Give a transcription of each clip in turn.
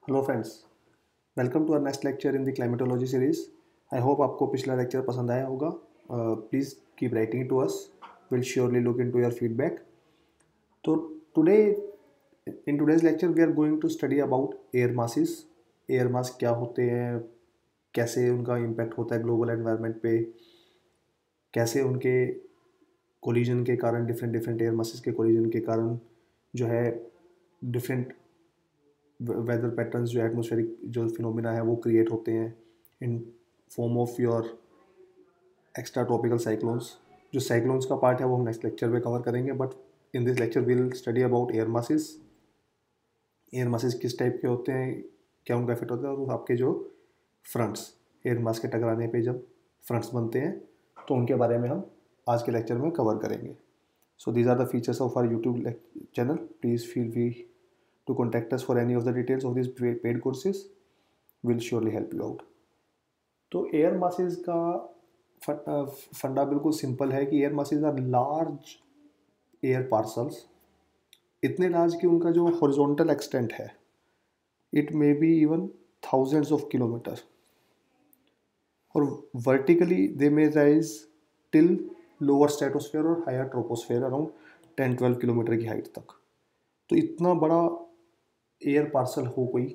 Hello friends, welcome to our next lecture in the climatology series. I hope आपको पिछला lecture पसंद आया होगा। Please keep writing to us, will surely look into your feedback. तो today in today's lecture we are going to study about air masses. Air mass क्या होते हैं, कैसे उनका इम्पैक्ट होता है ग्लोबल एनवायरनमेंट पे, कैसे उनके कोलिजन के कारण डिफरेंट डिफरेंट एयर मासेस के कोलिजन के कारण जो है डिफरेंट वेदर पैटर्न्स जो एटमोस्फेरिक जो फिनोमिना है वो क्रिएट होते हैं in form of your extra tropical cyclones. जो साइक्लोन्स का पार्ट है वो हम नेक्स्ट लेक्चर में कवर करेंगे, but in this lecture will study about air masses. Air masses किस टाइप के होते हैं, क्या उनका इफेक्ट होता है, और आपके जो फ्रंट्स एयर मास के टकराने पे जब फ्रंट्स बनते हैं तो उनके बारे में हम आज के लेक्चर में कवर करेंगे। So these are the features of our YouTube channel. Please feel free to contact us for any of the details of these paid courses, will surely help you out। तो air masses का फंडा बिल्कुल simple है कि air masses are large air parcels, इतने large कि उनका जो हॉरिजॉन्टल एक्सटेंट है it may be even thousands of kilometre, और vertically they may rise till lower stratosphere और हायर ट्रोपोस्फेयर अराउंड 10-12 किलोमीटर की हाइट तक। तो इतना बड़ा एयर पार्सल हो कोई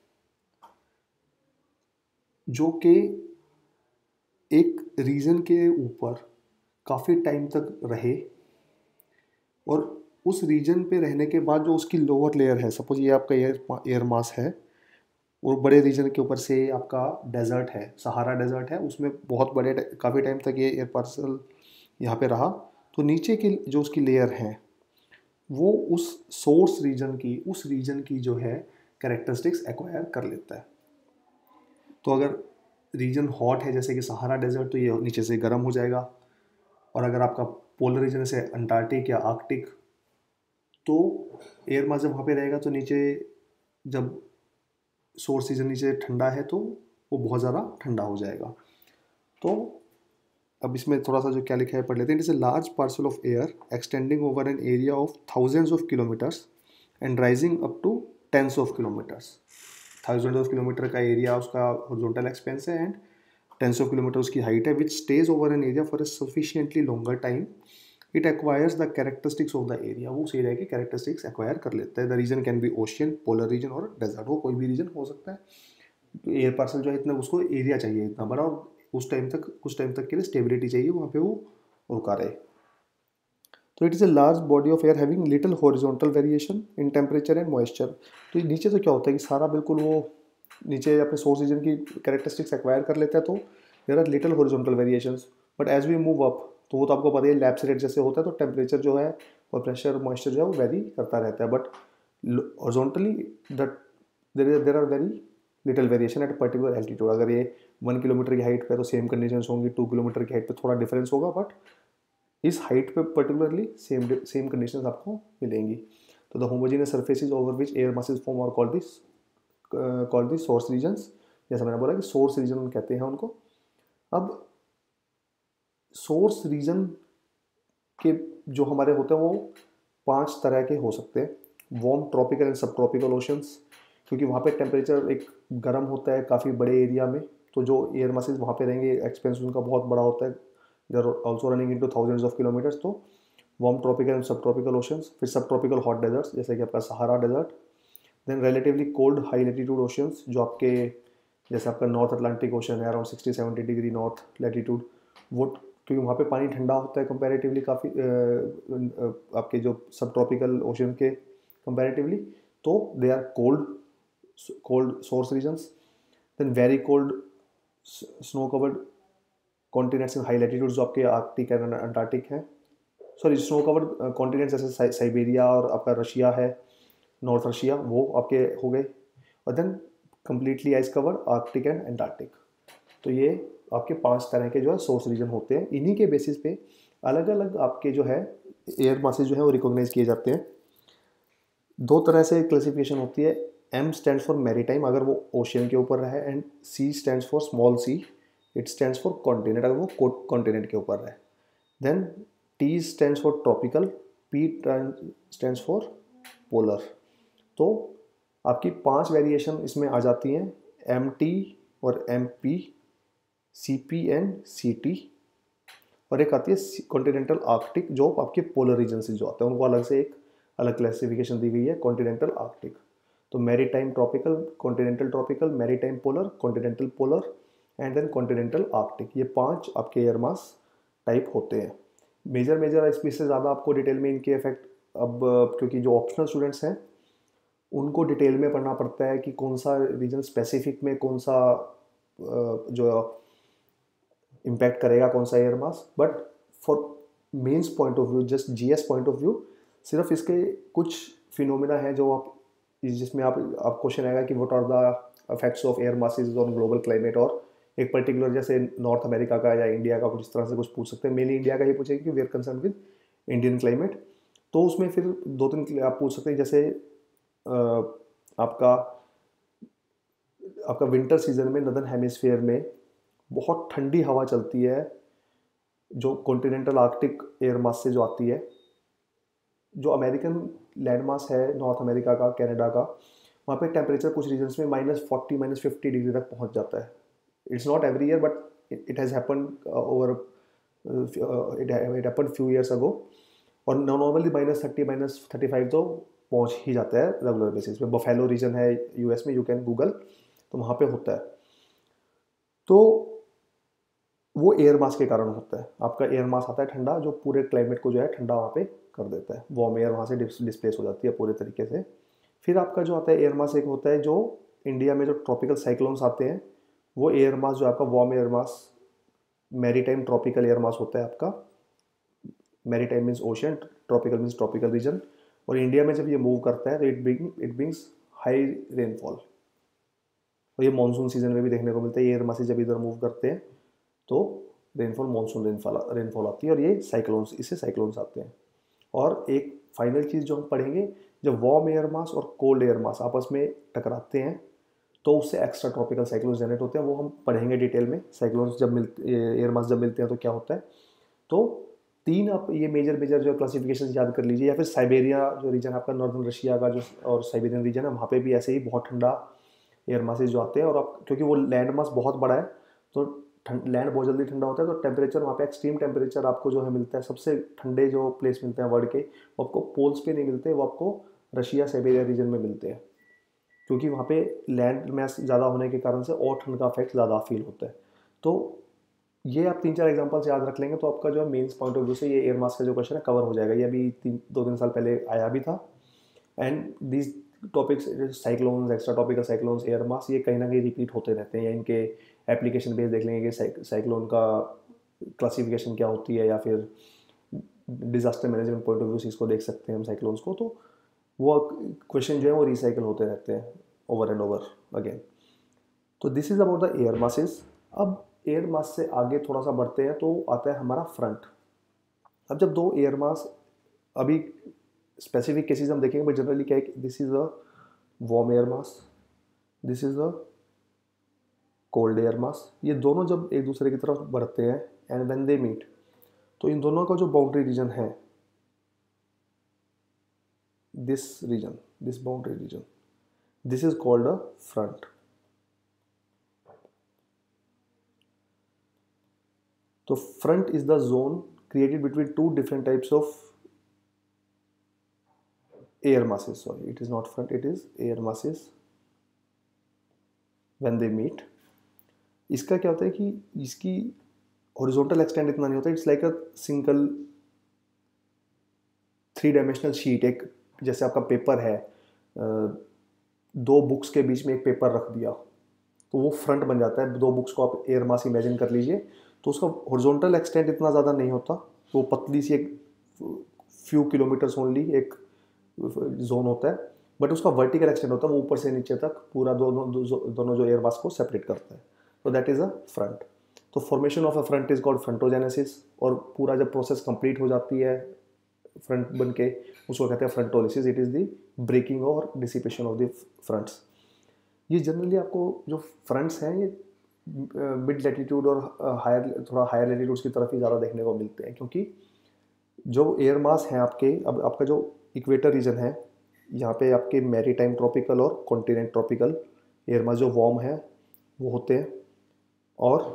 जो कि एक रीजन के ऊपर काफ़ी टाइम तक रहे, और उस रीजन पे रहने के बाद जो उसकी लोअर लेयर है, सपोज ये आपका एयर मास है और बड़े रीजन के ऊपर से आपका डेजर्ट है, सहारा डेजर्ट है, उसमें बहुत बड़े काफ़ी टाइम तक ये एयर पार्सल यहाँ पे रहा, तो नीचे की जो उसकी लेयर है वो उस सोर्स रीजन की जो है कैरेक्टरिस्टिक्स एक्वायर कर लेता है। तो अगर रीजन हॉट है जैसे कि सहारा डेजर्ट, तो ये नीचे से गर्म हो जाएगा, और अगर आपका पोलर रीजन जैसे अंटार्कटिक या आर्कटिक, तो एयर मास जब वहाँ पे रहेगा तो नीचे जब सोर्स रीजन नीचे ठंडा है तो वो बहुत ज़्यादा ठंडा हो जाएगा। तो अब इसमें थोड़ा सा जो क्या लिखा है पढ़ लेते हैं। It is a large parcel of air extending over an area of thousands of kilometres and rising up to tens of kilometres. Thousand of kilometre का एरिया उसका हॉरिजॉन्टल एक्सपेंस है एंड टेंस ऑफ किलोमीटर उसकी height है, which stays over an area for a sufficiently longer time. It acquires the characteristics of the area, वो उस area की characteristics acquire कर लेता है। The reason can be ocean, polar region और desert, वो कोई भी रीजन हो सकता है। तो एयर पार्सल जो है इतना उसको एरिया चाहिए इतना बड़ा, और कुछ टाइम तक के लिए स्टेबिलिटी चाहिए वहाँ पे वो रुका रहे। तो it is a large body of air having little horizontal variation in temperature and moisture. तो नीचे तो क्या होता है कि सारा बिल्कुल वो नीचे अपने सोर्स रीजन की कैरेक्टरिस्टिक्स एक्वायर कर लेता है, तो there are little horizontal variations. But as we move up, तो वो तो आपको पता है लैप्स रेट जैसे होता है, तो टेम्परेचर जो है और प्रेशर मॉइस्चर जो है वो वेरी करता रहता है। But horizontally that there are very little variation at particular altitude. अगर ये 1 किलोमीटर की हाइट पे तो सेम कंडीशंस होंगी, 2 किलोमीटर की हाइट पे थोड़ा डिफरेंस होगा, बट इस हाइट पे पर्टिकुलरली सेम कंडीशंस आपको मिलेंगी। तो the homogeneous surfaces over which air masses form और कॉल्ड दिस सोर्स रीजन्स। जैसा मैंने बोला कि सोर्स रीजन कहते हैं उनको। अब सोर्स रीजन के जो हमारे होते हैं वो 5 तरह के हो सकते हैं। Warm, tropical and sub tropical oceans, क्योंकि वहाँ पे टेम्परेचर एक गर्म होता है काफ़ी बड़े एरिया में, तो जो एयर मासेस वहाँ पे रहेंगे एक्सपेंस उनका बहुत बड़ा होता है, they are also running into thousands of kilometres. तो warm, tropical and sub tropical oceans. फिर सब ट्रॉपिकल हॉट डेजर्ट्स जैसे कि आपका Sahara desert. Then relatively cold high latitude oceans, जो आपके जैसे आपका नॉर्थ अटलांटिक ओशन है अराउंड 60-70 डिग्री नॉर्थ लेटीट्यूड, वो क्योंकि वहाँ पे पानी ठंडा होता है कंपैरेटिवली काफ़ी आपके जो सब ट्रॉपिकल ओशन के कंपैरेटिवली, तो they are cold source regions. Then very cold snow covered continents in high latitude, जो आपके आर्कटिक एंड अंटार्कटिक हैं, सॉरी स्नो कवर्ड कॉन्टिनेंट्स जैसे साइबेरिया और आपका रशिया है, नॉर्थ रशिया, वो आपके हो गए। और then completely ice covered Arctic and Antarctic. तो ये आपके 5 तरह के जो है सोर्स रीजन होते हैं। इन्हीं के बेसिस पे अलग अलग आपके जो है एयर मासेस जो है वो रिकॉग्नाइज किए जाते हैं। 2 तरह से क्लासिफिकेशन होती है। एम स्टैंड्स फॉर मैरीटाइम, अगर वो ओशियन के ऊपर रहे, and c stands for small c, it stands for continent, अगर वो कॉन्टिनेंट के ऊपर रहे। Then t stands for tropical, p stands for polar. तो आपकी 5 वेरिएशन इसमें आ जाती हैं, MT और MP, CP एंड CT, और एक आती है कॉन्टिनेंटल आर्कटिक जो आपके पोलर रीजन से जो आते हैं उनको अलग से एक अलग क्लासिफिकेशन दी गई है, कॉन्टिनेंटल आर्कटिक। तो maritime tropical, continental tropical, maritime polar, continental polar and then continental Arctic, ये 5 आपके एयर मास टाइप होते हैं। मेजर इससे ज़्यादा आपको डिटेल में इनके इफेक्ट अब, क्योंकि जो ऑप्शनल स्टूडेंट्स हैं उनको डिटेल में पढ़ना पड़ता है कि कौन सा रीजन स्पेसिफिक में कौन सा जो इम्पैक्ट करेगा, कौन सा air mass. But for mains point of view, just GS point of view, सिर्फ इसके कुछ फिनोमिना है जो आप, जिसमें आप क्वेश्चन आएगा कि what are the effects of air masses on global climate, और एक पर्टिकुलर जैसे नॉर्थ अमेरिका का या इंडिया का कुछ इस तरह से कुछ पूछ सकते हैं। मेनली इंडिया का ही पूछेंगे कि we are concern with Indian climate. तो उसमें फिर 2-3 आप पूछ सकते हैं, जैसे आपका विंटर सीजन में नदर्न हेमिस्फीयर में बहुत ठंडी हवा चलती है जो कॉन्टिनेंटल आर्कटिक एयर मास से जो आती है। जो अमेरिकन लैंड मास है नॉर्थ अमेरिका का, कनाडा का, वहाँ पे टेम्परेचर कुछ रीजन्स में -40 -50 डिग्री तक पहुँच जाता है। It's not every year but it has happened over, it happened few years ago. और नॉर्मली -30 -35 तो पहुँच ही जाता है रेगुलर बेसिस पे। बफेलो रीजन है US में, यू कैन गूगल, तो वहाँ पे होता है। तो वो एयर मास के कारण होता है। आपका एयर मास आता है ठंडा, जो पूरे क्लाइमेट को जो है ठंडा वहाँ पे कर देता है। वार्म एयर वहाँ से डिस्प्लेस हो जाती है पूरे तरीके से। फिर आपका जो आता है एयर मास, एक होता है जो इंडिया में जो ट्रॉपिकल साइक्लोन्स आते हैं, वो एयर मास जो आपका warm air mass, maritime tropical air mass होता है आपका। Maritime means ocean, tropical means tropical region. और इंडिया में जब ये मूव करता है तो इट ब्रिंग्स हाई रेनफॉल। और ये मानसून सीजन में भी देखने को मिलता है। ये एयर मासेस जब इधर मूव करते हैं तो रेनफॉल, मानसून रेनफॉल आती है, और ये साइक्लोन्स, इससे साइक्लोन्स आते हैं। और एक फाइनल चीज़ जो हम पढ़ेंगे, जब वार्म एयर मास और कोल्ड एयर मास आपस में टकराते हैं तो उससे एक्स्ट्रा ट्रॉपिकल साइक्लोन्स जनरेट होते हैं। वो हम पढ़ेंगे डिटेल में। साइक्लोन्स जब मिलते, एयर मास जब मिलते हैं तो क्या होता है। तो 3 आप ये मेजर जो क्लासिफिकेशन याद कर लीजिए। या फिर साइबेरिया जो रीजन आपका, नॉर्दर्न रशिया का जो और साइबेरियन रीजन है, वहाँ पे भी ऐसे ही बहुत ठंडा एयर मासेस जो आते हैं। और आप, क्योंकि वो लैंड मास बहुत बड़ा है तो लैंड बहुत जल्दी ठंडा होता है, तो टेम्परेचर वहाँ पे एक्सट्रीम टेम्परेचर आपको जो है मिलता है। सबसे ठंडे जो प्लेस मिलते हैं वर्ल्ड के, वो आपको पोल्स पे नहीं मिलते, वो आपको रशिया साइबेरिया रीजन में मिलते हैं, क्योंकि वहाँ पे लैंड मैस ज़्यादा होने के कारण से और ठंड का इफेक्ट ज़्यादा फील होता है। तो ये आप 3-4 एग्जांपल्स याद रख लेंगे तो आपका जो है मेंस पॉइंट ऑफ व्यू से ये एयर मास का जो क्वेश्चन है कवर हो जाएगा। ये अभी 2-3 साल पहले आया भी था। And this topics, cyclones, extra topical cyclones, air mass, ये कहीं ना कहीं रिपीट होते रहते हैं। या इनके एप्लीकेशन बेस देख लेंगे कि साइक्लोन का क्लासिफिकेशन क्या होती है, या फिर disaster management point of view से इसको देख सकते हैं हम साइक्लोन्स को। तो वो क्वेश्चन जो है वो रिसाइकिल होते रहते हैं ओवर एंड ओवर अगेन। तो this is about the air masses. अब एयर मास से आगे थोड़ा सा बढ़ते हैं तो आता है हमारा फ्रंट। अब जब 2 एयर मास, अभी स्पेसिफिक केसेस हम देखेंगे, बट जनरली क्या है, this is a warm air mass, this is a cold air mass. ये दोनों जब एक दूसरे की तरफ बढ़ते हैं एंड व्हेन दे मीट, तो इन दोनों का जो बाउंड्री रीजन है, this region, this boundary region, this is called a front. तो front is the zone created between 2 different types of air masses. Sorry, it is not front, it is air masses when they meet. इसका क्या होता है कि इसकी horizontal extend इतना नहीं होता। It's like a single 3 dimensional sheet. एक जैसे आपका पेपर है, 2 बुक्स के बीच में एक पेपर रख दिया तो वो फ्रंट बन जाता है। 2 बुक्स को आप एयर मास इमेजिन कर लीजिए, तो उसका हॉरिजॉन्टल एक्सटेंड इतना ज़्यादा नहीं होता। तो वो पतली सी एक फ्यू किलोमीटर्स ओनली एक जोन होता है, बट उसका वर्टिकल एक्सटेंड होता है, वो ऊपर से नीचे तक पूरा दोनों जो एयर मास को सेपरेट करता है। तो दैट इज़ अ फ्रंट। तो formation of a front is called frontogenesis. और पूरा जब प्रोसेस कंप्लीट हो जाती है फ्रंट बन के, उसको कहते हैं frontolysis. It is the breaking और डिसिपेशन ऑफ द फ्रंट्स। ये जनरली आपको जो फ्रंट्स हैं ये मिड लैटिट्यूड और थोड़ा हायर लैटिट्यूड्स की तरफ ही ज़्यादा देखने को मिलते हैं, क्योंकि जो एयर मास हैं आपके, अब आपका जो इक्वेटर रीजन है यहाँ पे आपके मैरीटाइम ट्रॉपिकल और कॉन्टिनेंट ट्रॉपिकल एयर मास जो वार्म है वो होते हैं, और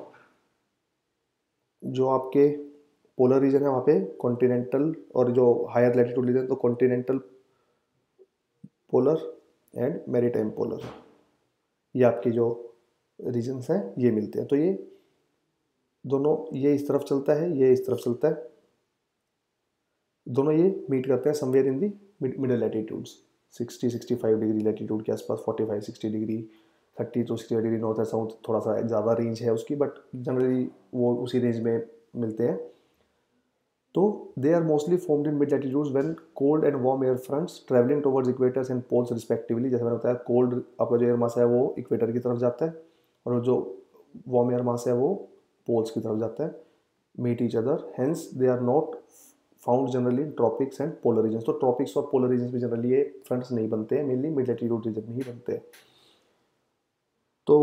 जो आपके पोलर रीजन है वहाँ पे कॉन्टिनेंटल, और जो हायर लैटिट्यूड रीजन तो continental polar and maritime polar, ये आपकी जो रीजन्स हैं ये मिलते हैं। तो ये दोनों, ये इस तरफ चलता है, ये इस तरफ चलता है, दोनों ये मीट करते हैं somewhere in the middle latitudes, 60-65 degree latitude के आसपास, 45-60 degree, 30-60 degree north and south, थोड़ा सा ज़्यादा रेंज है उसकी, बट जनरली वो उसी रेंज में मिलते हैं। तो they are mostly formed in mid latitudes when cold and warm air fronts travelling towards equators and poles respectively. जैसे मैंने बताया, कोल्ड आपका जो एयर मास है वो इक्वेटर की तरफ जाता है, और जो वार्म एयर मास है वो पोल्स की तरफ जाता है, meet each other, hence they are not found generally in tropics and polar regions. तो ट्रॉपिक्स और पोलर रीजन्स में जनरली ये फ्रंट्स नहीं बनते हैं, मेनली मिड लैटिट्यूड रीजन में ही बनते हैं। तो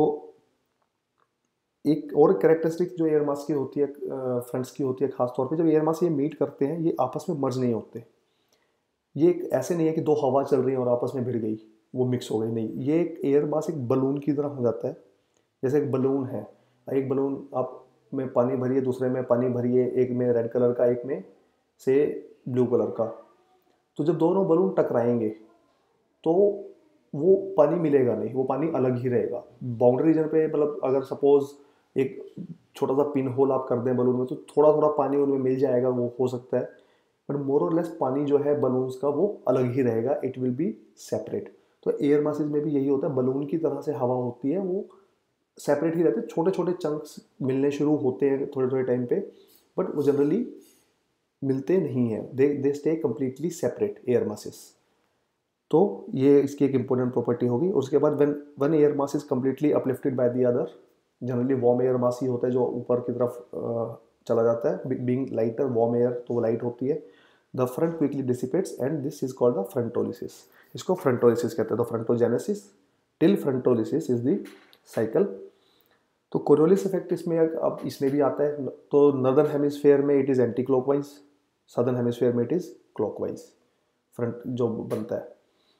एक और कैरेक्टरिस्टिक जो एयर मास की होती है, फ्रंट्स की होती है, खास तौर पे जब एयर मास ये मीट करते हैं, ये आपस में मर्ज नहीं होते। ये एक ऐसे नहीं है कि दो हवा चल रही है और आपस में भिड़ गई, वो मिक्स हो गई, नहीं, ये एक एयर मास एक बलून की तरह हो जाता है। जैसे एक बलून है, एक बलून आप में पानी भरिए, दूसरे में पानी भरिए, एक में रेड कलर का, एक में से ब्लू कलर का, तो जब दोनों बलून टकराएंगे तो वो पानी मिलेगा नहीं, वो पानी अलग ही रहेगा। बाउंड्री रीजन पे मतलब अगर सपोज एक छोटा सा पिन होल आप कर दें बलून में, तो थोड़ा थोड़ा पानी उनमें मिल जाएगा, वो हो सकता है, बट मोर और लेस पानी जो है बलून्स का वो अलग ही रहेगा, इट विल बी सेपरेट। तो एयर मासेज में भी यही होता है, बलून की तरह से हवा होती है, वो सेपरेट ही रहते हैं, छोटे छोटे चंक्स मिलने शुरू होते हैं थोड़े थोड़े टाइम पे, बट वो जनरली मिलते नहीं हैं, they stay completely separate air masses. तो ये इसकी एक इंपॉर्टेंट प्रॉपर्टी होगी। उसके बाद when one air mass is completely uplifted by the other, generally warm air mass ही होता है जो ऊपर की तरफ चला जाता है, बीइंग लाइटर, वार्म एयर तो वो लाइट होती है, the front quickly dissipates and this is called the frontolysis. इसको फ्रंटोलिसिस कहते हैं। तो frontogenesis till frontolysis is the cycle. तो कोरियोलिस इफेक्ट इसमें अब इसमें भी आता है। तो नॉर्दर्न हेमिस्फेयर में it is anticlockwise, southern hemisphere में इट इज़ क्लॉकवाइज फ्रंट जो बनता है,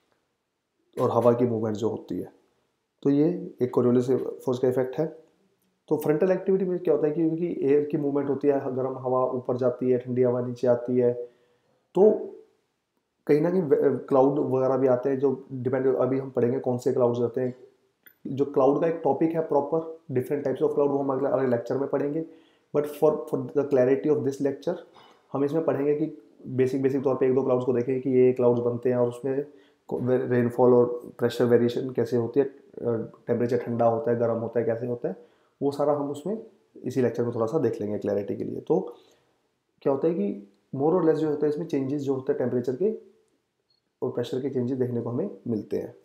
और हवा की मूवमेंट जो होती है। तो ये एक कोरियोलिस फोर्स का इफेक्ट है। तो फ्रंटल एक्टिविटी में क्या होता है कि क्योंकि एयर की मूवमेंट होती है, गर्म हवा ऊपर जाती है, ठंडी हवा नीचे आती है, तो कहीं ना कहीं क्लाउड वगैरह भी आते हैं, जो डिपेंड, अभी हम पढ़ेंगे कौन से क्लाउड्स आते हैं। जो क्लाउड का एक टॉपिक है proper, different types of cloud, वो हम अगले लेक्चर में पढ़ेंगे, but for the clarity of this lecture हम इसमें पढ़ेंगे कि बेसिक तौर पे एक दो क्लाउड्स को देखेंगे कि ये क्लाउड्स बनते हैं और उसमें रेनफॉल और प्रेशर वेरिएशन कैसे होती है, टेम्परेचर ठंडा होता है, गर्म होता है, कैसे होता है, वो सारा हम उसमें इसी लेक्चर में थोड़ा सा देख लेंगे क्लैरिटी के लिए। तो क्या होता है कि मोर और लेस जो होता है इसमें चेंजेस जो होते हैं टेम्परेचर के और प्रेशर के चेंजेस देखने को हमें मिलते हैं।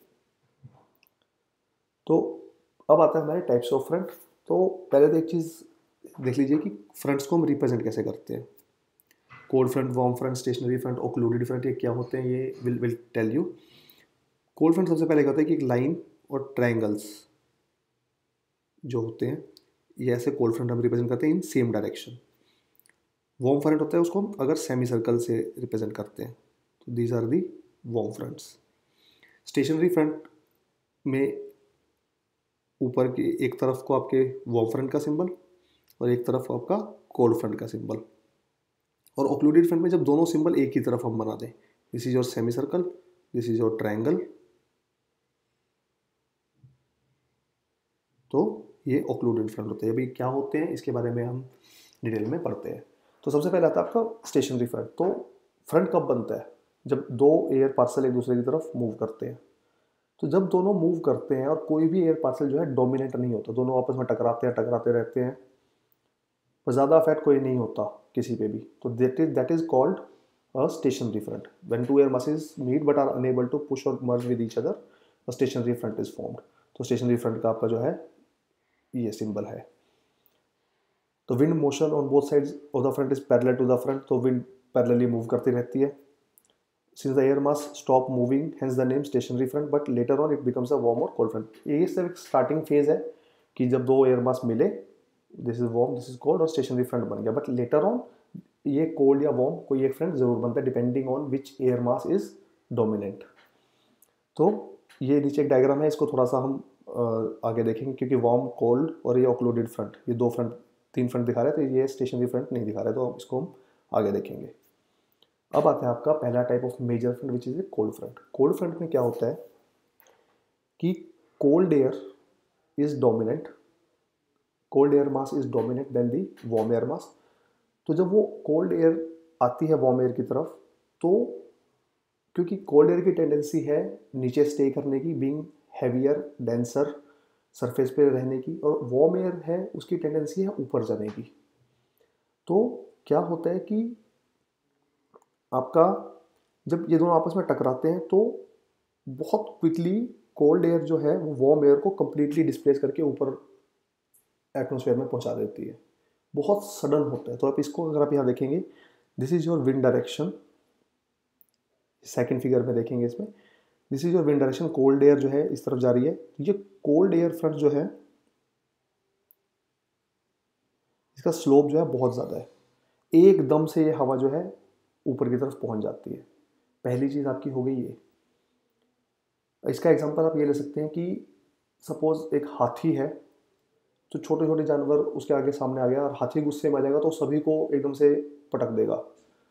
तो अब आता है हमारे टाइप्स ऑफ फ्रंट। तो पहले तो एक चीज़ देख लीजिए कि फ्रंट्स को हम रिप्रेजेंट कैसे करते हैं। Cold front, warm front, stationary front, occluded front, ये क्या होते हैं, ये will tell you. Cold front सबसे पहले क्या होता है कि एक लाइन और ट्रायंगल्स जो होते हैं, ये ऐसे कोल्ड फ्रंट हम रिप्रेजेंट करते हैं in same direction. Warm front होता है उसको हम अगर सेमी सर्कल से रिप्रेजेंट करते हैं, तो these are the warm fronts. Stationary front में ऊपर की एक तरफ को आपके वार्म फ्रंट का सिंबल और एक तरफ आपका कोल्ड फ्रंट का सिंबल। और ओक्लूडेड फ्रंट में जब दोनों सिंबल एक ही तरफ हम बना दें, this is your semi circle, this is your triangle, तो ये ओक्लूडेड फ्रंट होते हैं। अभी क्या होते हैं इसके बारे में हम डिटेल में पढ़ते हैं। तो सबसे पहले आता है आपका स्टेशनरी फ्रंट। तो फ्रंट कब बनता है? जब दो एयर पार्सल एक दूसरे की तरफ मूव करते हैं। तो जब दोनों मूव करते हैं और कोई भी एयर पार्सल जो है डोमिनेट नहीं होता, दोनों आपस में टकराते रहते हैं, पर ज़्यादा इफेक्ट कोई नहीं होता किसी पे भी, तो that is called a stationary front. When two air masses meet but are unable to push और merge with each other, a stationary front is formed. तो स्टेशनरी फ्रंट का आपका जो है ये सिंबल है। तो wind motion on both sides of the front is parallel to the front, तो विंड पैरेलली मूव करती रहती है। Since the air mass stop moving, hence the name stationary front, but later on it becomes a warm or cold front. ये सिर्फ starting phase है कि जब दो एयर मास मिले, this is warm, this is cold, और stationary front बन गया, बट लेटर ऑन ये कोल्ड या वार्म कोई एक फ्रंट जरूर बनता है depending on which air mass is dominant. तो ये नीचे एक डायग्राम है, इसको थोड़ा सा हम आगे देखेंगे क्योंकि वार्म, कोल्ड और ये ऑक्लूडेड फ्रंट, ये 2 फ्रंट 3 फ्रंट दिखा रहे हैं, तो ये स्टेशनरी फ्रंट नहीं दिखा रहे, तो इसको हम आगे देखेंगे। अब आता है आपका पहला type of major front which is a cold front. Cold front में क्या होता है कि cold air is dominant, cold air mass is dominant than the warm air mass. तो जब वो कोल्ड एयर आती है वार्म एयर की तरफ, तो क्योंकि कोल्ड एयर की टेंडेंसी है नीचे स्टे करने की, बीइंग हैवियर डेंसर सरफेस पे रहने की, और वार्म एयर है उसकी टेंडेंसी है ऊपर जाने की। तो क्या होता है कि आपका जब ये दोनों आपस में टकराते हैं तो बहुत क्विकली कोल्ड एयर जो है वो वार्म एयर को कंप्लीटली डिस्प्लेस करके ऊपर एटमॉस्फेयर में पहुंचा देती है, बहुत सडन होता है। तो आप इसको अगर आप यहाँ देखेंगे, this is your wind direction, second figure में देखेंगे इसमें, this is your wind direction, cold air जो है इस तरफ जा रही है। ये कोल्ड एयर फ्रंट जो है इसका स्लोप जो है बहुत ज़्यादा है, एकदम से ये हवा जो है ऊपर की तरफ पहुंच जाती है। पहली चीज़ आपकी हो गई ये। इसका एग्जांपल आप ये ले सकते हैं कि सपोज एक हाथी है, तो छोटे छोटे जानवर उसके आगे सामने आ गया और हाथी गुस्से में आ जाएगा तो सभी को एकदम से पटक देगा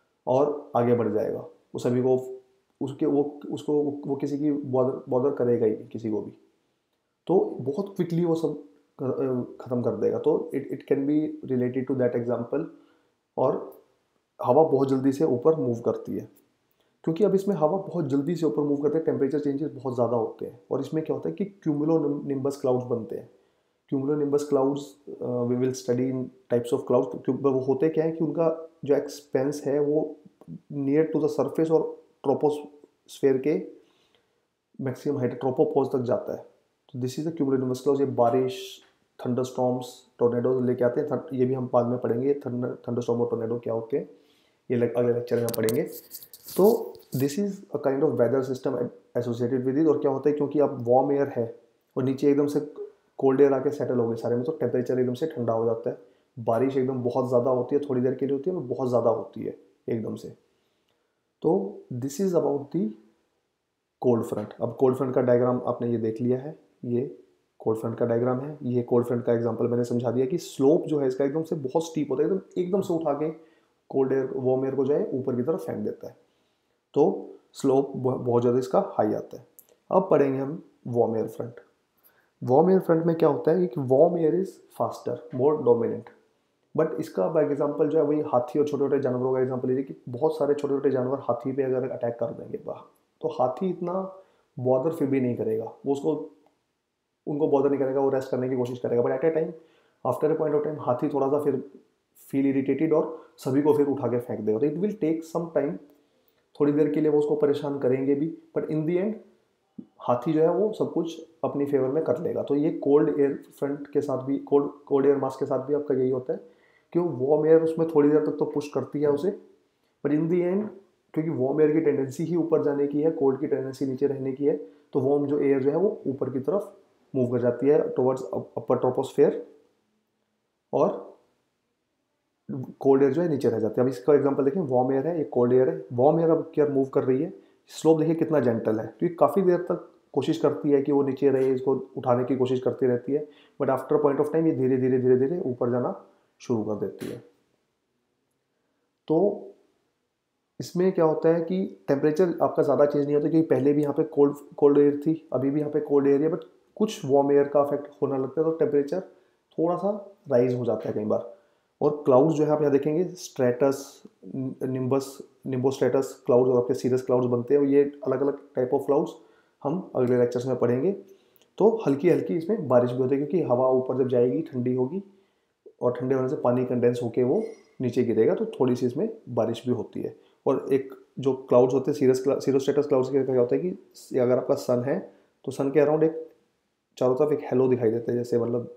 और आगे बढ़ जाएगा, वो सभी को उसके वो किसी की बॉदर करेगा ही नहीं किसी को भी, तो बहुत क्विकली वो सब ख़त्म कर देगा। तो it can be related to that example. और हवा बहुत जल्दी से ऊपर मूव करती है, क्योंकि अब इसमें हवा बहुत जल्दी से ऊपर मूव करते हैं, टेम्परेचर चेंजेस बहुत ज़्यादा होते हैं, और इसमें क्या होता है कि क्यूमुलोनिम्बस क्लाउड्स बनते हैं। Cumulonimbus clouds we will study in types of clouds. वो होते क्या है कि उनका जो एक्सपेंस है वो नियर टू द सरफेस और ट्रोपोस्फेयर के मैक्सिमम हाइट ट्रोपोपॉज तक जाता है। तो this is the cumulonimbus clouds. ये बारिश, थंडरस्टॉर्म्स, टोर्नेडोज लेके आते हैं, ये भी हम बाद में पढ़ेंगे, थंडरस्टॉर्म और टोर्नेडो क्या होते हैं, ये अगले लेक्चर में पढ़ेंगे। तो this is a kind of weather system associated with it. और क्या होता है, क्योंकि अब वार्म एयर है और नीचे एकदम से कोल्ड एयर आके सेटल हो गए सारे में, तो टेम्परेचर एकदम से ठंडा हो जाता है। बारिश एकदम बहुत ज़्यादा होती है, थोड़ी देर के लिए होती है, और बहुत ज़्यादा होती है एकदम से। तो this is about the cold front. अब कोल्ड फ्रंट का डायग्राम आपने ये देख लिया है, ये कोल्ड फ्रंट का डायग्राम है। ये कोल्ड फ्रंट का एग्जांपल मैंने समझा दिया कि स्लोप जो है इसका एकदम से बहुत स्टीप होता है, एकदम से उठा के कोल्ड एयर वार्म एयर को जो है ऊपर की तरफ फेंक देता है, तो स्लोप बहुत ज़्यादा इसका हाई आता है। अब पढ़ेंगे हम warm air front. Warm air front में क्या होता है कि warm air is faster, more dominant, but इसका बाय एग्जांपल जो है वही हाथी और छोटे छोटे जानवरों का एग्जांपल लीजिए कि बहुत सारे छोटे छोटे जानवर हाथी पे अगर अटैक कर देंगे तो हाथी इतना बॉदर फिर भी नहीं करेगा, वो उनको बॉदर नहीं करेगा, वो रेस्ट करने की कोशिश करेगा। But at a time, after a point of time, हाथी थोड़ा सा फिर फील इरिटेटेड और सभी को फिर उठा के फेंक देगा। तो it will take some time, थोड़ी देर के लिए वो उसको परेशान करेंगे भी, बट इन दी एंड हाथी जो है वो सब कुछ अपनी फेवर में कर लेगा। तो ये कोल्ड एयर फ्रंट के साथ भी, कोल्ड एयर मास के साथ भी आपका यही होता है कि वार्म एयर उसमें थोड़ी देर तक तो पुश करती है उसे, बट इन दी एंड क्योंकि वार्म एयर की टेंडेंसी ही ऊपर जाने की है, कोल्ड की टेंडेंसी नीचे रहने की है, तो वार्म जो एयर जो है वो ऊपर की तरफ मूव कर जाती है टुवर्ड्स अपर ट्रोपोस्फेयर, और कोल्ड एयर जो है नीचे रह जाती है। अब इसका एग्जांपल देखें, वार्म एयर है, ये कोल्ड एयर है, वार्म एयर अब क्या मूव कर रही है, स्लोप देखिए कितना जेंटल है, तो ये काफ़ी देर तक कोशिश करती है कि वो नीचे रहे, इसको उठाने की कोशिश करती रहती है, but after point of time ये धीरे धीरे धीरे धीरे ऊपर जाना शुरू कर देती है। तो इसमें क्या होता है कि टेम्परेचर आपका ज़्यादा चेंज नहीं होता, क्योंकि पहले भी यहाँ पे कोल्ड एयर थी, अभी भी यहाँ पे कोल्ड एयर है, बट कुछ वार्म एयर का इफेक्ट होने लगता है, तो टेम्परेचर थोड़ा सा राइज हो जाता है कई बार। और क्लाउड्स जो है आप यहाँ देखेंगे, स्ट्रेटस, निम्बोस्ट्रेटस क्लाउड्स और आपके सीरस क्लाउड्स बनते हैं, और ये अलग अलग टाइप ऑफ क्लाउड्स हम अगले लेक्चर्स में पढ़ेंगे। तो हल्की हल्की इसमें बारिश भी होती है, क्योंकि हवा ऊपर जब जाएगी ठंडी होगी, और ठंडे होने से पानी कंडेंस होकर वो नीचे गिरेगा, तो थोड़ी सी इसमें बारिश भी होती है। और एक जो क्लाउड्स होते हैं सीरोस्ट्रेटस क्लाउड्स के क्या होता है कि अगर आपका सन है तो सन के अराउंड एक चारों तरफ एक हेलो दिखाई देता है, जैसे मतलब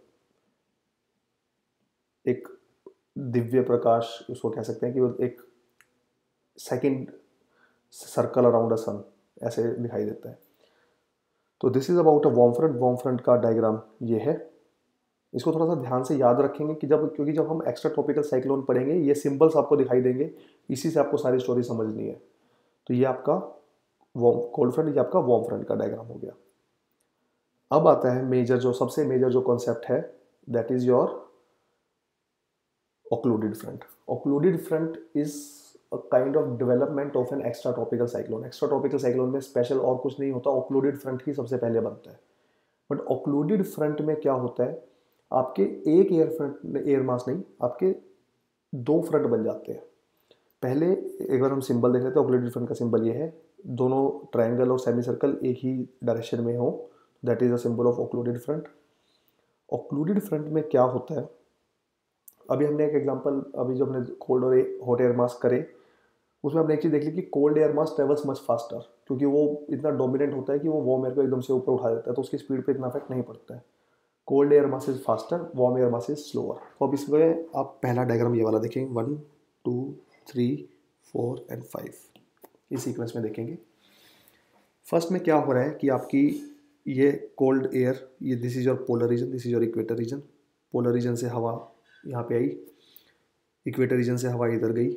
एक दिव्य प्रकाश उसको कह सकते हैं, कि वो एक second circle around a sun ऐसे दिखाई देता है। तो this is about a warm front. Warm front का डायग्राम ये है, इसको थोड़ा सा ध्यान से याद रखेंगे कि क्योंकि जब हम एक्स्ट्रा ट्रॉपिकल साइक्लोन पढ़ेंगे, ये सिंबल्स आपको दिखाई देंगे, इसी से आपको सारी स्टोरी समझनी है। तो ये आपका कोल्ड फ्रंट, ये आपका वार्म फ्रंट का डायग्राम हो गया। अब आता है मेजर, जो सबसे मेजर जो कॉन्सेप्ट है, that is your occluded front. Occluded front is a kind of development of an extratropical cyclone. Extratropical cyclone में स्पेशल और कुछ नहीं होता, occluded front ही सबसे पहले बनता है। बट occluded front में क्या होता है, आपके एक एयर मास नहीं, आपके दो फ्रंट बन जाते हैं। पहले एक बार हम सिंबल देख लेते हैं। occluded front का सिंबल ये है, दोनों ट्रायंगल और सेमी सर्कल एक ही डायरेक्शन में हो, that is a symbol of occluded front। occluded front में क्या होता है, अभी हमने एक एग्जांपल, अभी जो हमने कोल्ड और हॉट एयर मास करे, उसमें हमने एक चीज़ देख ली कि cold air mass travels much faster, क्योंकि वो इतना डोमिनेंट होता है कि वो वार्म एयर को एकदम से ऊपर उठा देता है, तो उसकी स्पीड पे इतना इफेक्ट नहीं पड़ता है। Cold air mass is faster, warm air mass is slower. तो अब इसमें आप पहला डायग्राम ये वाला देखेंगे, 1 2 3 4 एंड 5, इस सीक्वेंस में देखेंगे। फर्स्ट में क्या हो रहा है कि आपकी ये कोल्ड एयर, ये this is your polar region, this is your equator region. Polar region से हवा यहाँ पे आई, इक्वेटर रीजन से हवा इधर गई,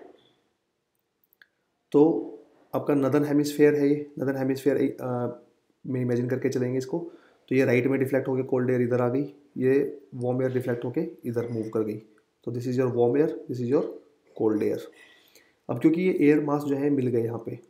तो आपका नदर्न हेमिस्फेयर है ये। नदर्न हेमिस्फेयर में इमेजिन करके चलेंगे इसको, तो ये राइट में डिफ्लेक्ट होकर कोल्ड एयर इधर आ गई, ये वार्म एयर डिफ्लेक्ट होके इधर मूव कर गई, तो this is your warm air, this is your cold air. अब क्योंकि ये एयर मास जो है मिल गए यहाँ पे,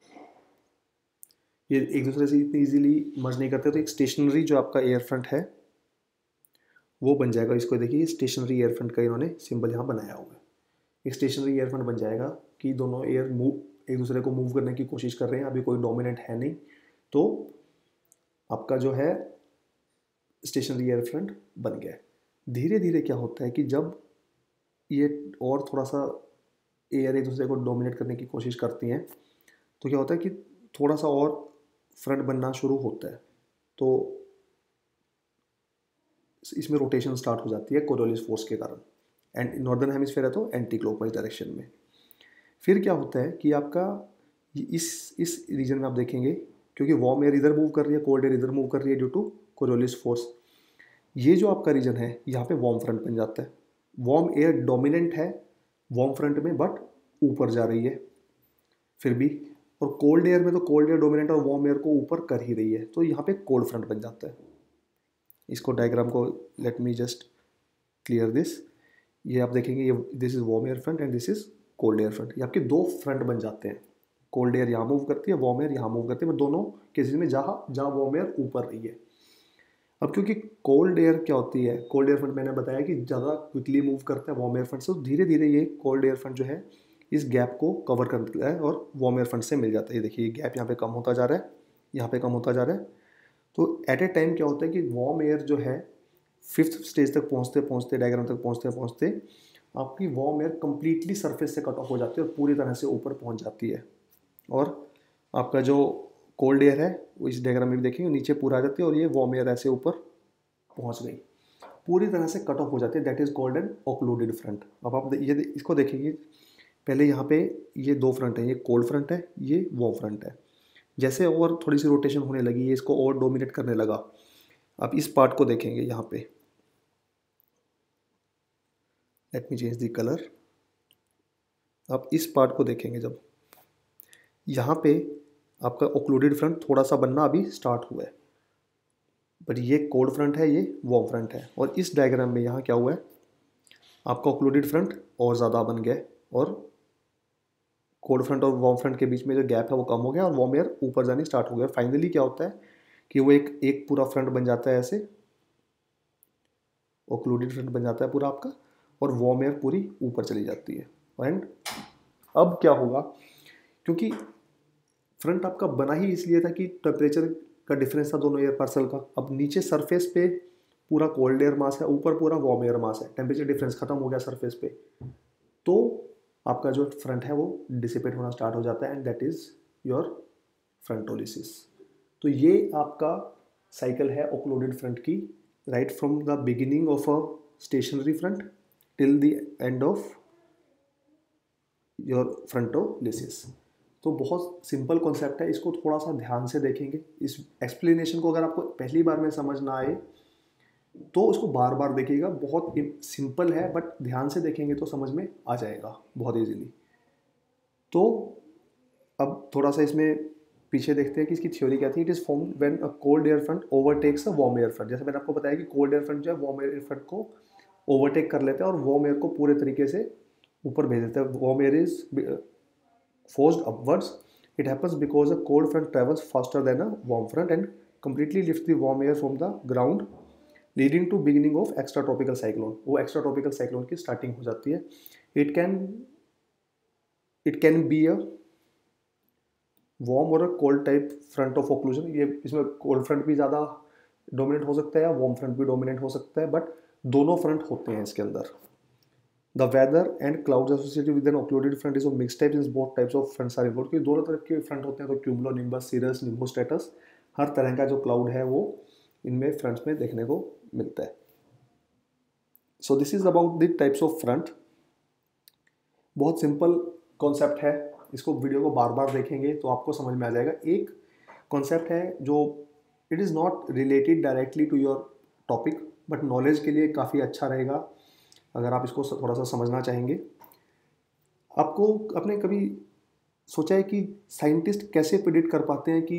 ये एक दूसरे से इतनी इजीली मर्ज नहीं करते, तो एक स्टेशनरी जो आपका एयर फ्रंट है वो बन जाएगा। इसको देखिए, स्टेशनरी एयर फ्रंट का इन्होंने सिंबल यहाँ बनाया हुआ है। एक स्टेशनरी एयर फ्रंट बन जाएगा कि दोनों एयर एक दूसरे को मूव करने की कोशिश कर रहे हैं, अभी कोई डोमिनेंट है नहीं, तो आपका जो है स्टेशनरी एयर फ्रंट बन गया। धीरे धीरे क्या होता है कि जब ये और थोड़ा सा एयर एक दूसरे को डोमिनेट करने की कोशिश करती हैं, तो क्या होता है कि थोड़ा सा और फ्रंट बनना शुरू होता है, तो इसमें रोटेशन स्टार्ट हो जाती है कोरियोलिस फोर्स के कारण। एंड नॉर्दर्न हेमिस्फीयर है तो एंटी क्लॉकवाइज डायरेक्शन में। फिर क्या होता है कि आपका इस रीजन में आप देखेंगे, क्योंकि वार्म एयर इधर मूव कर रही है, कोल्ड एयर इधर मूव कर रही है ड्यू टू कोरियोलिस फोर्स, ये जो आपका रीजन है यहाँ पे वार्म फ्रंट बन जाता है। वार्म एयर डोमिनेंट है वार्म फ्रंट में, बट ऊपर जा रही है फिर भी, और कोल्ड एयर में तो कोल्ड एयर डोमिनेंट और वार्म एयर को ऊपर कर ही रही है, तो यहाँ पे कोल्ड फ्रंट बन जाता है। इसको डायग्राम को let me just clear this. ये आप देखेंगे, ये this is warm air front and this is cold air front. ये आपके दो फ्रंट बन जाते हैं, कोल्ड एयर यहाँ मूव करती है, वार्म एयर यहाँ मूव करती है, दोनों केसेस में जहाँ वार्म एयर ऊपर रही है। अब क्योंकि कोल्ड एयर क्या होती है, कोल्ड एयर फ्रंट मैंने बताया कि ज़्यादा क्विकली मूव करता है वार्म एयर फ्रंट से, तो धीरे धीरे ये कोल्ड एयर फ्रंट जो है इस गैप को कवर करता है और वार्म एयर फ्रंट से मिल जाता है। ये देखिए, गैप यहाँ पे कम होता जा रहा है, यहाँ पे कम होता जा रहा है। तो एट ए टाइम क्या होता है कि वार्म एयर जो है 5th स्टेज तक पहुँचते पहुँचते, डायग्राम तक पहुँचते पहुँचते आपकी वार्म एयर कंप्लीटली सरफेस से कट ऑफ हो जाती है और पूरी तरह से ऊपर पहुँच जाती है, और आपका जो कोल्ड एयर है वो इस डायग्राम में भी देखेंगे नीचे पूरा आ जाती है, और ये वार्म एयर ऐसे ऊपर पहुँच गई, पूरी तरह से कट ऑफ हो जाती है। That is called an occluded front. अब आप ये इसको देखेंगे, पहले यहाँ पे ये दो फ्रंट है, ये कोल्ड फ्रंट है, ये वार्म फ्रंट है। जैसे और थोड़ी सी रोटेशन होने लगी, ये इसको और डोमिनेट करने लगा। आप इस पार्ट को देखेंगे यहाँ पे, let me change the colour. आप इस पार्ट को देखेंगे, जब यहाँ पे आपका ऑक्लूडेड फ्रंट थोड़ा सा बनना अभी स्टार्ट हुआ है, बट ये कोल्ड फ्रंट है, ये वार्म फ्रंट है, और इस डायग्राम में यहाँ क्या हुआ है, आपका ऑक्लूडेड फ्रंट और ज़्यादा बन गया और कोल्ड फ्रंट और वार्म फ्रंट के बीच में जो गैप है वो कम हो गया और वार्म एयर ऊपर जानी स्टार्ट हो गया। फाइनली क्या होता है कि वो एक पूरा फ्रंट बन जाता है, ऐसे ऑक्लूडेड फ्रंट बन जाता है पूरा आपका, और वार्म एयर पूरी ऊपर चली जाती है। एंड अब क्या होगा, क्योंकि फ्रंट आपका बना ही इसलिए था कि टेम्परेचर का डिफरेंस था दोनों एयर पार्सल का। अब नीचे सरफेस पे पूरा कोल्ड एयर मास है, ऊपर पूरा वार्म एयर मास है, टेम्परेचर डिफरेंस खत्म हो गया सरफेस पे, तो आपका जो फ्रंट है वो डिसिपेट होना स्टार्ट हो जाता है, and that is your frontolysis. तो ये आपका साइकिल है ऑक्लूडेड फ्रंट की, right from the beginning of a stationary front till the end of your frontolysis. तो बहुत सिंपल कॉन्सेप्ट है, इसको थोड़ा सा ध्यान से देखेंगे। इस एक्सप्लेनेशन को अगर आपको पहली बार में समझ ना आए तो उसको बार बार देखिएगा, बहुत सिंपल है, बट ध्यान से देखेंगे तो समझ में आ जाएगा बहुत इजीली। तो अब थोड़ा सा इसमें पीछे देखते हैं कि इसकी थ्योरी क्या थी। It is form when a cold air front overtakes a warm air front. जैसे मैंने आपको बताया कि कोल्ड एयर फ्रंट जो है वार्म एयर फ्रंट को ओवरटेक कर लेते हैं और वार्म एयर को पूरे तरीके से ऊपर भेज देते हैं। Warm air is forced upwards. It happens because a cold front travels faster than a warm front and completely lifts the warm air from the ground, leading to beginning of extratropical cyclone. वो extratropical cyclone की starting हो जाती है। It can be a warm और a cold type front of occlusion। ये इसमें cold front भी ज़्यादा dominant हो सकता है या warm front भी dominant हो सकता है, but दोनों front होते हैं इसके अंदर। The weather and clouds associated with an occluded front is of mixed types since both types of fronts are involved। क्योंकि दोनों तरह के फ्रंट होते हैं, तो क्यूमुलोनिम्बस, सीरस, निम्बोस्ट्रेटस, हर तरह का जो क्लाउड है वो इनमें फ्रंट्स में देखने को मिलता है। So this is about the types of front. बहुत सिंपल कॉन्सेप्ट है, इसको वीडियो को बार बार देखेंगे तो आपको समझ में आ जाएगा। एक कॉन्सेप्ट है जो it is not related directly to your topic, but knowledge के लिए काफ़ी अच्छा रहेगा अगर आप इसको थोड़ा सा समझना चाहेंगे। आपको आपने कभी सोचा है कि साइंटिस्ट कैसे प्रिडिक्ट कर पाते हैं कि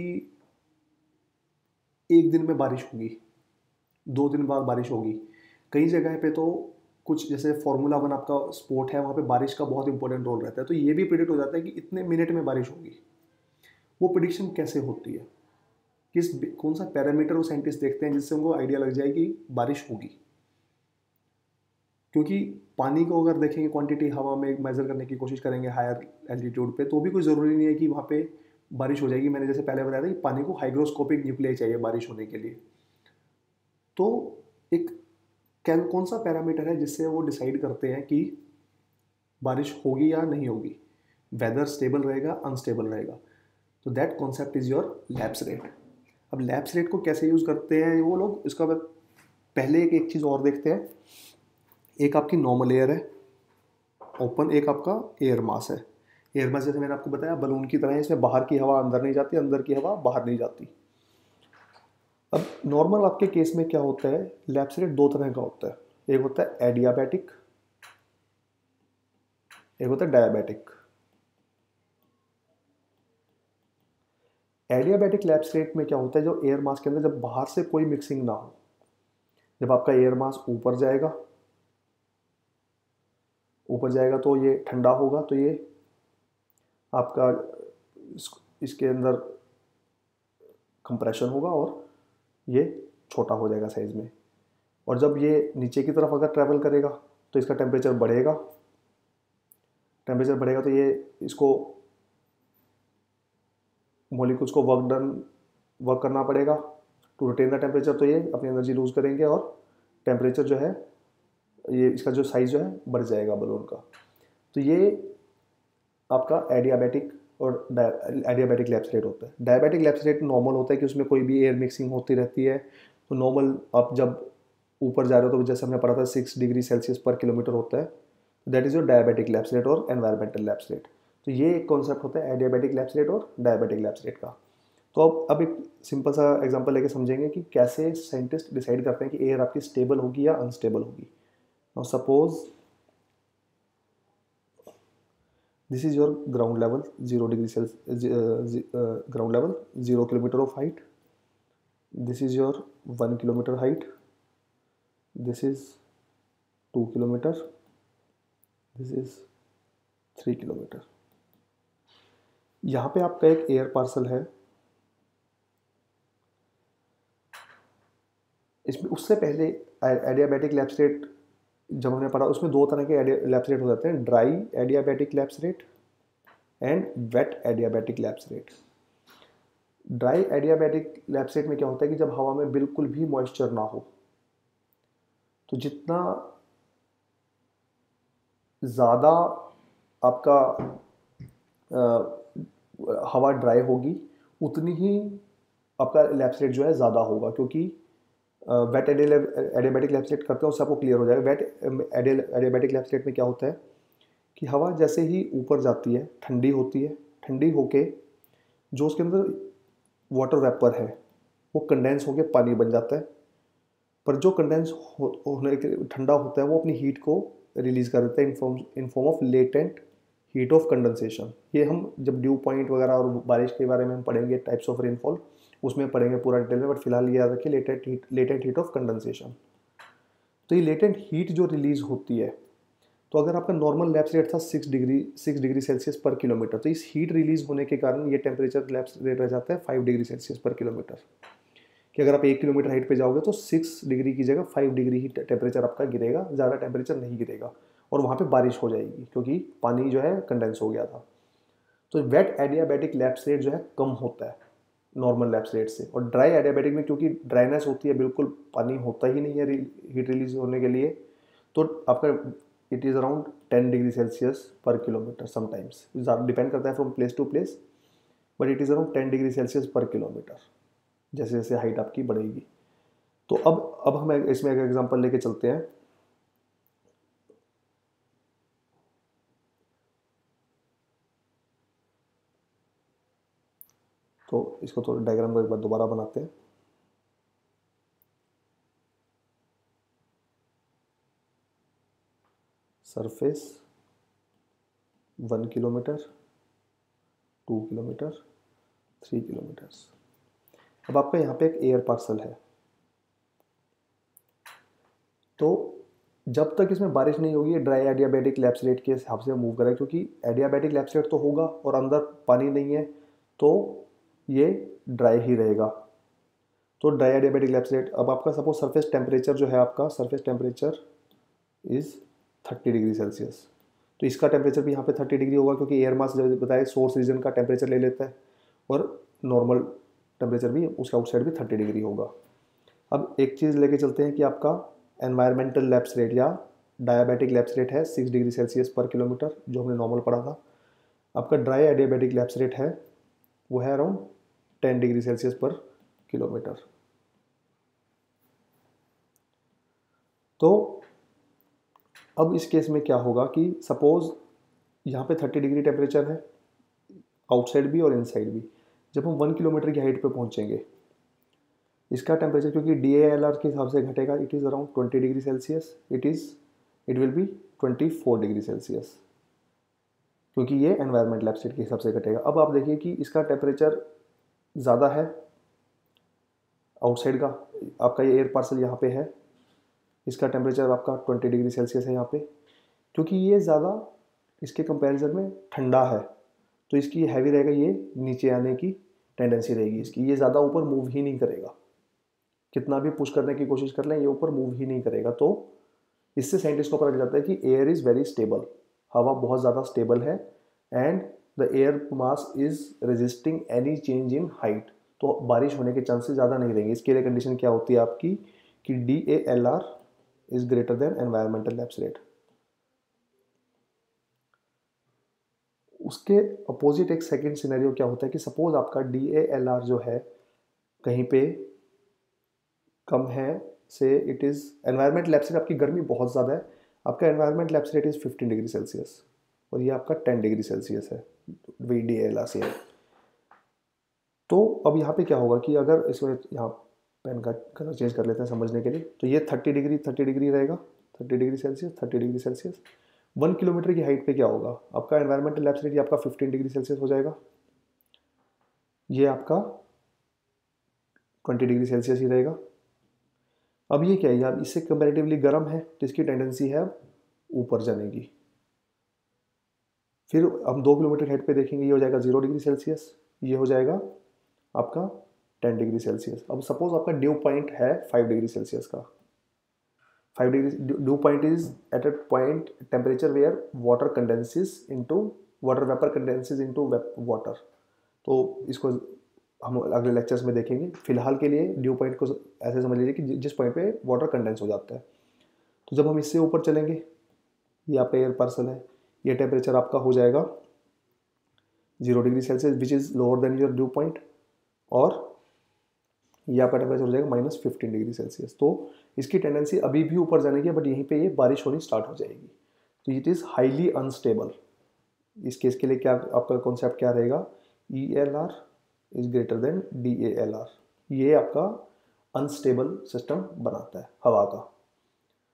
एक दिन में बारिश होगी, 2 दिन बाद बारिश होगी? कई जगह पे तो कुछ जैसे फार्मूला 1 आपका स्पोर्ट है, वहाँ पे बारिश का बहुत इंपॉर्टेंट रोल रहता है, तो ये भी प्रिडिक्ट हो जाता है कि इतने मिनट में बारिश होगी। वो प्रिडिक्शन कैसे होती है, कौन सा पैरामीटर वो साइंटिस्ट देखते हैं जिससे उनको आइडिया लग जाए कि बारिश होगी? क्योंकि पानी को अगर देखेंगे क्वांटिटी हवा में मेजर करने की कोशिश करेंगे हायर एल्टीट्यूड पे, तो भी कोई ज़रूरी नहीं है कि वहाँ पे बारिश हो जाएगी। मैंने जैसे पहले बताया था कि पानी को हाइग्रोस्कोपिक न्यूक्लियाई चाहिए बारिश होने के लिए। तो एक कौन सा पैरामीटर है जिससे वो डिसाइड करते हैं कि बारिश होगी या नहीं होगी, वेदर स्टेबल रहेगा अनस्टेबल रहेगा? तो that concept is your lapse rate. अब लैप्स रेट को कैसे यूज़ करते हैं वो लोग, इसका पहले एक चीज़ और देखते हैं। एक आपकी नॉर्मल एयर है ओपन, एक आपका एयर मास है। एयर मास जैसे मैंने आपको बताया बलून की तरह है, इसमें बाहर की हवा अंदर नहीं जाती, अंदर की हवा बाहर नहीं जाती। अब नॉर्मल आपके केस में क्या होता है, लैप्स रेट 2 तरह का होता है। एक होता है एडियाबैटिक, एक होता है डायबिटिक। एडियाबैटिक लैप्स रेट में क्या होता है, जो एयर मास के अंदर जब बाहर से कोई मिक्सिंग ना हो, जब आपका एयर मास ऊपर जाएगा तो ये ठंडा होगा, तो ये आपका इसके अंदर कंप्रेशन होगा और ये छोटा हो जाएगा साइज में। और जब ये नीचे की तरफ अगर ट्रैवल करेगा तो इसका टेम्परेचर बढ़ेगा, तो ये इसको मॉलिक्यूल्स को वर्क करना पड़ेगा टू रिटेन द टेम्परेचर, तो ये अपनी एनर्जी लूज करेंगे और टेम्परेचर जो है ये इसका जो साइज जो है बढ़ जाएगा बलून का। तो ये आपका एडियाबैटिक और एडियाबैटिक लैप्स रेट होता है। डायबिटिक लैप्स रेट नॉर्मल होता है कि उसमें कोई भी एयर मिक्सिंग होती रहती है, तो नॉर्मल आप जब ऊपर जा रहे हो तो जैसे हमने पढ़ा था 6 डिग्री सेल्सियस पर किलोमीटर होता है, that is your adiabatic lapse rate और एनवायरमेंटल लैप्स रेट। तो ये एक कॉन्सेप्ट होता है एडियाबैटिक लैप्स रेट और डायबिटिक लैप्स रेट का। तो अब एक सिंपल सा एग्जांपल लेके समझेंगे कि कैसे साइंटिस्ट डिसाइड करते हैं कि एयर आपकी स्टेबल होगी या अनस्टेबल होगी। Now suppose this is your ground level 0 degree Celsius, ground level 0 kilometer of height. This is your 1 kilometer height. This is 2 kilometer. This is 3 kilometer. यहाँ पे आपका एक एयर पार्सल है। इसमें उससे पहले एडियाबैटिक लैप्स रेट जब हमने पढ़ा उसमें 2 तरह के लैप्स रेट हो जाते हैं, dry adiabatic lapse rate and wet adiabatic lapse rate. Dry adiabatic lapse rate में क्या होता है कि जब हवा में बिल्कुल भी मॉइस्चर ना हो, तो जितना ज़्यादा आपका हवा ड्राई होगी उतनी ही आपका लैप्स रेट जो है ज़्यादा होगा, क्योंकि वेट एडियाबैटिक लैप्स रेट करते हैं उससे आपको क्लियर हो जाएगा। वेट एडियाबैटिक लैप्स रेट में क्या होता है कि हवा जैसे ही ऊपर जाती है ठंडी होती है, ठंडी होके जो उसके अंदर वाटर वेपर है वो कंडेंस होके पानी बन जाता है, पर जो कंडेंस होने के ठंडा होता है वो अपनी हीट को रिलीज़ कर देता है in form of latent heat of condensation, ये हम जब ड्यू पॉइंट वगैरह और बारिश के बारे में हम पढ़ेंगे, टाइप्स ऑफ रेनफॉल, उसमें पढ़ेंगे पूरा डिटेल में, बट फिलहाल ये याद रखिए लेटेंट हीट ऑफ कंडेंसेशन। तो ये लेटेंट हीट जो रिलीज होती है, तो अगर आपका नॉर्मल लैप्स रेट था 6 डिग्री सेल्सियस पर किलोमीटर, तो इस हीट रिलीज होने के कारण ये टेम्परेचर लैप्स रेट रह जाता है 5 डिग्री सेल्सियस पर किलोमीटर। कि अगर आप 1 किलोमीटर हाइट पे जाओगे तो 6 डिग्री की जगह 5 डिग्री ही टेम्परेचर आपका गिरेगा, ज़्यादा टेम्परेचर नहीं गिरेगा, और वहाँ पे बारिश हो जाएगी क्योंकि पानी जो है कंडेंस हो गया था। तो वेट एडियाबैटिक लैप्स रेट जो है कम होता है नॉर्मल लैप्स रेट से, और ड्राई एडियाबैटिक में क्योंकि ड्राइनेस होती है, बिल्कुल पानी होता ही नहीं है हीट रिलीज होने के लिए, तो आपका it is around 10 degree Celsius per kilometre sometimes, depend करता है from place to place, but it is around 10 degree Celsius per kilometre जैसे जैसे हाइट आपकी बढ़ेगी। तो अब हम इसमें एक एग्जांपल लेके चलते हैं। तो इसको थोड़ा डायग्राम को एक बार दोबारा बनाते हैं। Surface 1 kilometre, 2 kilometre, 3 kilometres. अब आपका यहाँ पे एक एयर पार्सल है, तो जब तक इसमें बारिश नहीं होगी ये ड्राई एडियाबैटिक लैप्स रेट के हिसाब से मूव करेगा, क्योंकि एडियाबैटिक लैप्स रेट तो होगा और अंदर पानी नहीं है, तो ये ड्राई ही रहेगा। तो ड्राई एडियाबैटिक लैप्स रेट, अब आपका सपोज सरफेस टेम्परेचर जो है, आपका surface temperature is 30 degree Celsius, तो इसका टेम्परेचर भी यहाँ पे 30 डिग्री होगा, क्योंकि एयर मास जब बताए सोर्स रीजन का टेम्परेचर ले लेता है, और नॉर्मल टेम्परेचर भी उसका आउटसाइड भी 30 डिग्री होगा। अब एक चीज़ लेके चलते हैं कि आपका एनवायरमेंटल लैप्स रेट या डायबिटिक लैप्स रेट है 6 डिग्री सेल्सियस पर किलोमीटर, जो हमने नॉर्मल पढ़ा था। आपका ड्राई एडियाबैटिक लैप्स रेट है वो है around 10 degree Celsius per kilometre. तो अब इस केस में क्या होगा कि सपोज यहाँ पे 30 डिग्री टेम्परेचर है, आउटसाइड भी और इनसाइड भी। जब हम 1 किलोमीटर की हाइट पे पहुँचेंगे, इसका टेम्परेचर क्योंकि DALR के हिसाब से घटेगा, it is around 20 degree Celsius, it will be 24 degree Celsius, क्योंकि ये एनवायरमेंट लैप्स रेट के हिसाब से घटेगा। अब आप देखिए कि इसका टेम्परेचर ज़्यादा है आउटसाइड का, आपका ये एयर पार्सल यहाँ पे है, इसका टेम्परेचर आपका 20 डिग्री सेल्सियस है यहाँ पे, क्योंकि ये ज़्यादा इसके कंपैरिजन में ठंडा है, तो इसकी हैवी रहेगा, ये नीचे आने की टेंडेंसी रहेगी इसकी, ये ज़्यादा ऊपर मूव ही नहीं करेगा, कितना भी पुश करने की कोशिश कर लें ये ऊपर मूव ही नहीं करेगा। तो इससे साइंटिस्ट को पता चल जाता है कि एयर इज़ वेरी स्टेबल, हवा बहुत ज़्यादा स्टेबल है, and the air mass is resisting any change in height, तो बारिश होने के चांसेस ज़्यादा नहीं रहेंगे। इसके लिए कंडीशन क्या होती है आपकी कि DALR is greater than environmental lapse rate. उसके अपोजिट एक सेकेंड सिनेरियो क्या होता है कि सपोज आपका DALR जो है कहीं पे कम है, से it is environment lapse rate, आपकी गर्मी बहुत ज़्यादा है, आपका environment lapse rate is 15 degree Celsius और ये आपका 10 डिग्री सेल्सियस है, VDALR से है। तो अब यहाँ पे क्या होगा कि अगर इसमें यहाँ पेन का कलर चेंज कर लेते हैं समझने के लिए, तो ये 30 डिग्री रहेगा, 30 degree Celsius, 30 degree Celsius. 1 kilometre की हाइट पे क्या होगा, आपका एनवायरमेंटल लैप्स रेट ये आपका 15 डिग्री सेल्सियस हो जाएगा, ये आपका 20 डिग्री सेल्सियस ही रहेगा। अब ये क्या है, अब इससे कंपैरेटिवली गर्म है, तो इसकी टेंडेंसी है अब ऊपर जाने की। फिर हम 2 किलोमीटर हाइट पे देखेंगे, ये हो जाएगा 0 डिग्री सेल्सियस, ये हो जाएगा आपका 10 डिग्री सेल्सियस। अब सपोज आपका ड्यू पॉइंट है 5 डिग्री सेल्सियस का, 5 degree dew point is at a point temperature where water condenses into water vapour condenses into water. तो इसको हम अगले लेक्चर्स में देखेंगे, फिलहाल के लिए ड्यू पॉइंट को ऐसे समझ लीजिए कि जिस पॉइंट पे वाटर कंडेंस हो जाता है। तो जब हम इससे ऊपर चलेंगे, ये आपका एयर पार्सल है, ये टेम्परेचर आपका हो जाएगा 0 degree Celsius which is lower than your dew point, और ये आपका टेम्परेचर हो जाएगा -15 डिग्री सेल्सियस। तो इसकी टेंडेंसी अभी भी ऊपर जाने की है, बट यहीं पे ये बारिश होनी स्टार्ट हो जाएगी। तो इट इज़ हाईली अनस्टेबल। इस केस के लिए क्या आपका कॉन्सेप्ट क्या रहेगा, ELR is greater than DALR, ये आपका अनस्टेबल सिस्टम बनाता है हवा का।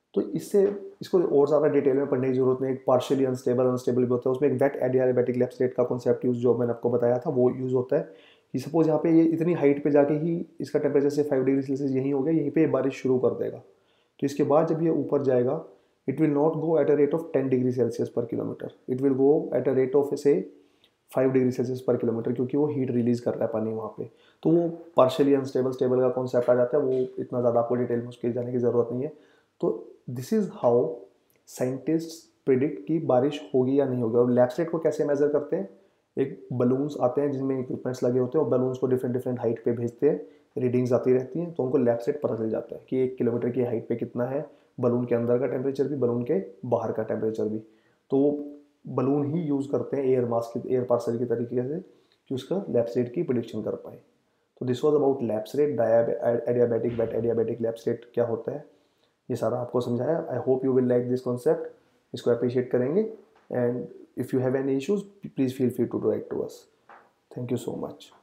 तो इससे इसको और ज़्यादा डिटेल में पढ़ने की जरूरत नहीं। एक पार्शियली अनस्टेबल भी होता है, उसमें एक वेट एडियाबैटिक लैप्स रेट का कॉन्सेप्ट यूज़ जो मैंने आपको बताया था वो यूज़ होता है कि सपोज यहाँ पे ये इतनी हाइट पे जाके ही इसका टेम्परेचर से 5 डिग्री सेल्सियस यहीं हो गया, यहीं पे बारिश शुरू कर देगा। तो इसके बाद जब ये ऊपर जाएगा, it will not go at a rate of 10 degree Celsius per kilometre, it will go at a rate of से 5 डिग्री सेल्सियस पर किलोमीटर, क्योंकि वो हीट रिलीज कर रहा है पानी वहाँ पे। तो वो पार्शियली अनस्टेबल स्टेबल का कॉन्सेप्ट आ जाता है, वो इतना ज़्यादा आपको डिटेल में उसके जाने की ज़रूरत नहीं है। तो this is how scientist predict कि बारिश होगी या नहीं होगी। और लैप्स रेट को कैसे मेजर करते हैं, एक बलून्स आते हैं जिनमें इक्विपमेंट्स लगे होते हैं और बलून्स को डिफरेंट डिफरेंट हाइट पे भेजते हैं, रीडिंग्स आती रहती हैं, तो उनको लैप्स रेट पता चल जाता है कि 1 किलोमीटर की हाइट पे कितना है, बलून के अंदर का टेम्परेचर भी, बलून के बाहर का टेम्परेचर भी। तो बलून ही यूज़ करते हैं एयर मास की, एयर पार्सल की तरीके से, कि उसका लैप्स रेट की प्रिडिक्शन कर पाए। तो this was about lapse rate, adiabatic wet adiabatic lapse rate क्या होता है, ये सारा आपको समझाया। I hope you will like this concept, इसको अप्रिशिएट करेंगे। And if you have any issues please feel free to write to us. Thank you so much.